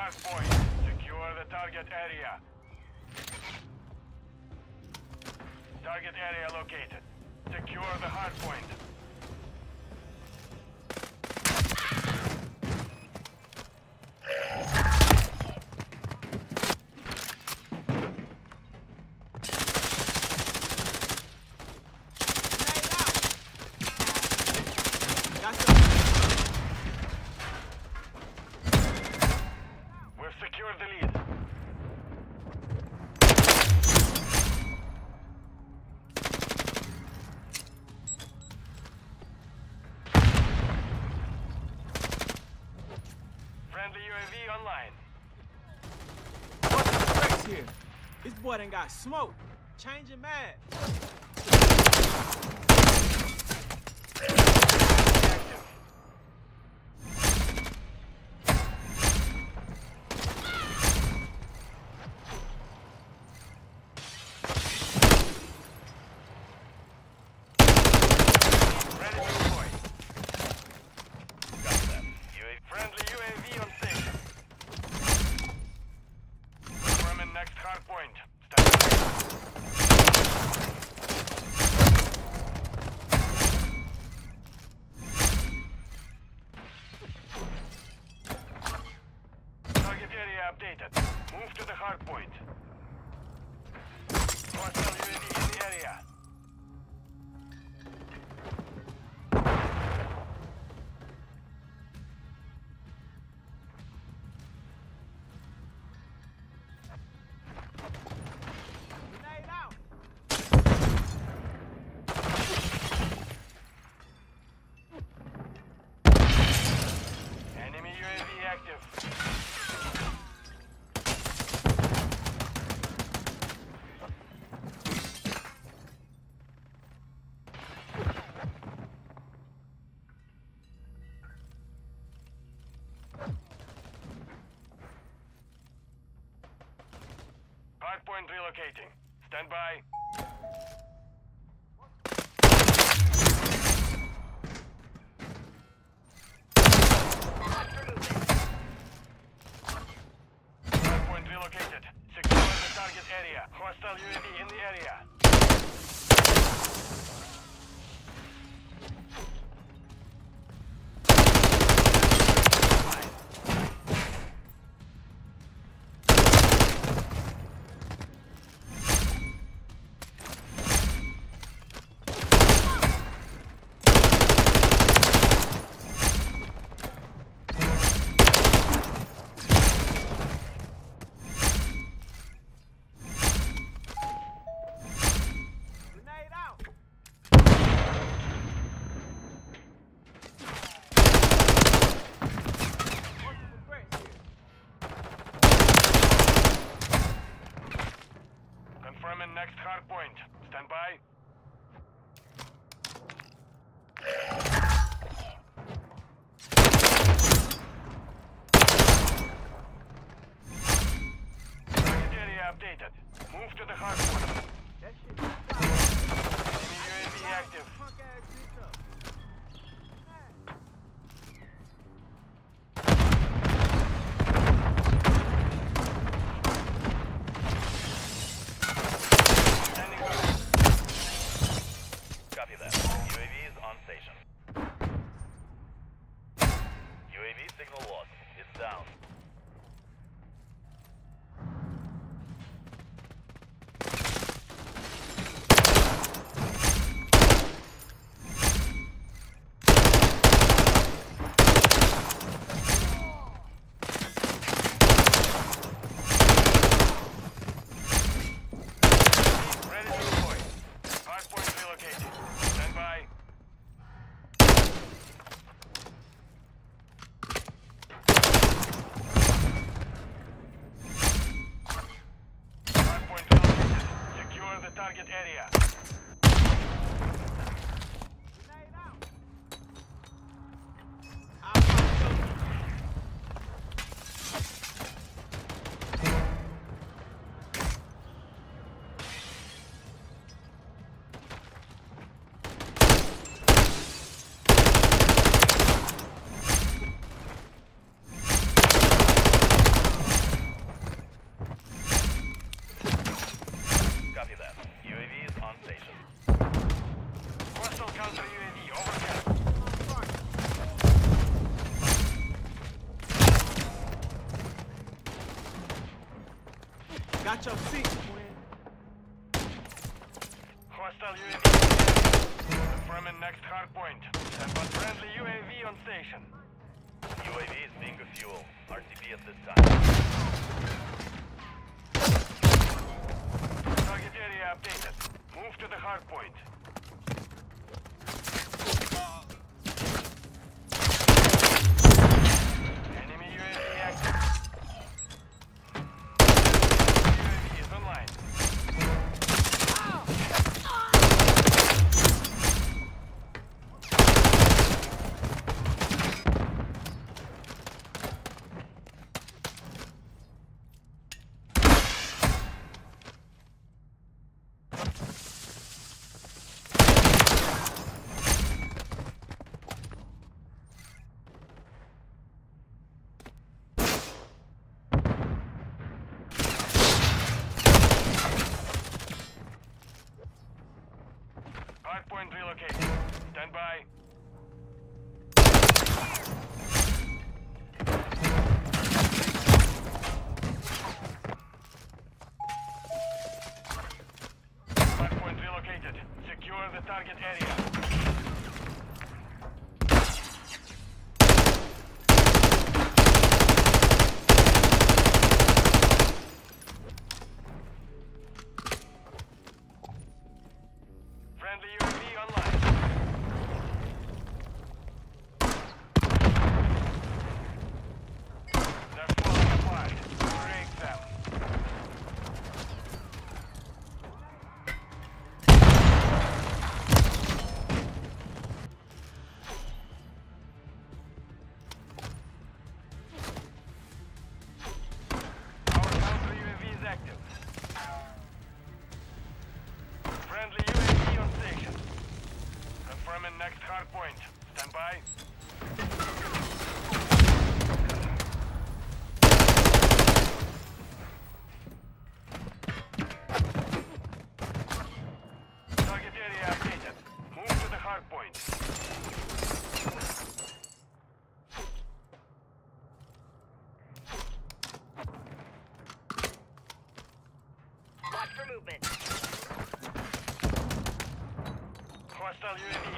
hard point. Secure the target area. Target area located. Secure the hard point. We've secured the lead. Friendly UAV online. What's the tricks here? This boy done got smoked. Changing mad. Friendly UAV on station. Confirming next hard point. Stand by. Target area updated. Move to the hard point. Hostile UAV in the area. Grenade out. Enemy UAV active. Hardpoint relocating. Stand by. Hardpoint relocated. Secure the target area. Hostile UAV in the area. Grenade out. What's the threats here? Confirming next hard point. Stand by. Target area updated. Move to the hard point. That shit is fire. Enemy UAV active. Punk ass bitch up. Standing by. Copy that. UAV is on station. UAV signal lost. It's down. Ready to deploy. Hardpoint relocated. Stand by. Got your six, twin. Hostile UAV. Confirming next hard point. Stand by. Friendly UAV on station. UAV is being refueled. RTB at this time. Target area updated. Move to the hard point. Enemy UAV active. UAV is online. Hardpoint relocated. Stand by. Hardpoint relocated. Secure the target area. Friendly UAV online. They're falling apart. Break them. Our counter UAV is active. Friendly UAV on station. Confirming next hard point. Stand by. Target area updated. Move to the hard point. Watch for movement. Hostile UAV